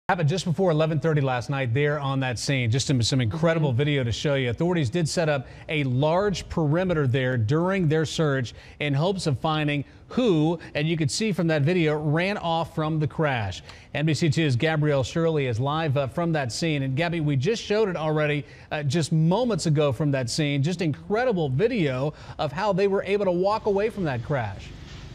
Happened just before 11:30 last night there on that scene. Just some incredible video to show you. Authorities did set up a large perimeter there during their search in hopes of finding who, and you could see from that video, ran off from the crash. NBC2's Gabrielle Shirley is live from that scene. And Gabby, we just showed it already just moments ago from that scene. Just incredible video of how they were able to walk away from that crash.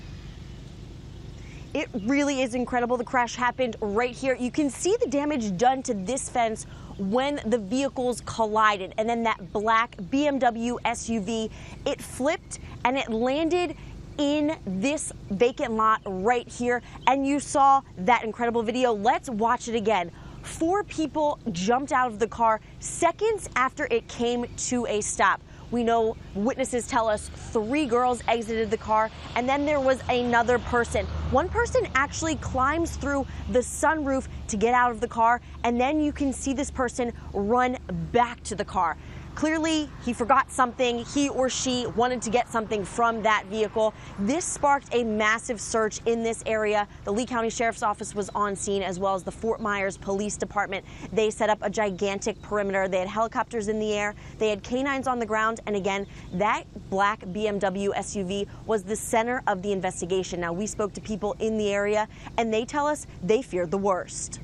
It really is incredible. The crash happened right here. You can see the damage done to this fence when the vehicles collided. And then that black BMW SUV, it flipped and it landed in this vacant lot right here. And you saw that incredible video. Let's watch it again. 4 people jumped out of the car seconds after it came to a stop. We know witnesses tell us 3 girls exited the car, and then there was another person. One person actually climbs through the sunroof to get out of the car, and then you can see this person run back to the car. Clearly, he forgot something. He or she wanted to get something from that vehicle. This sparked a massive search in this area. The Lee County Sheriff's Office was on scene, as well as the Fort Myers Police Department. They set up a gigantic perimeter. They had helicopters in the air. They had canines on the ground. And again, that black BMW SUV was the center of the investigation. Now, we spoke to people in the area, and they tell us they feared the worst.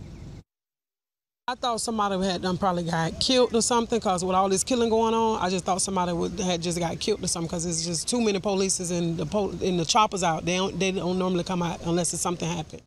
I thought somebody had probably got killed or something, because with all this killing going on, I just thought somebody had just got killed or something, because it's just too many police and the choppers out. They don't normally come out unless it's something happened.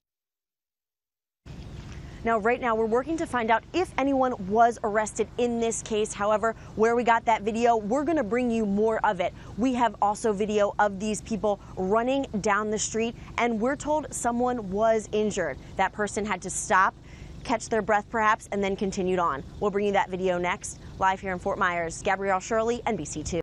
Now, right now, we're working to find out if anyone was arrested in this case. However, where we got that video, we're going to bring you more of it. We have also video of these people running down the street, and we're told someone was injured. That person had to stop, catch their breath perhaps, and then continued on. We'll bring you that video next. Live here in Fort Myers, Gabrielle Shirley, NBC2.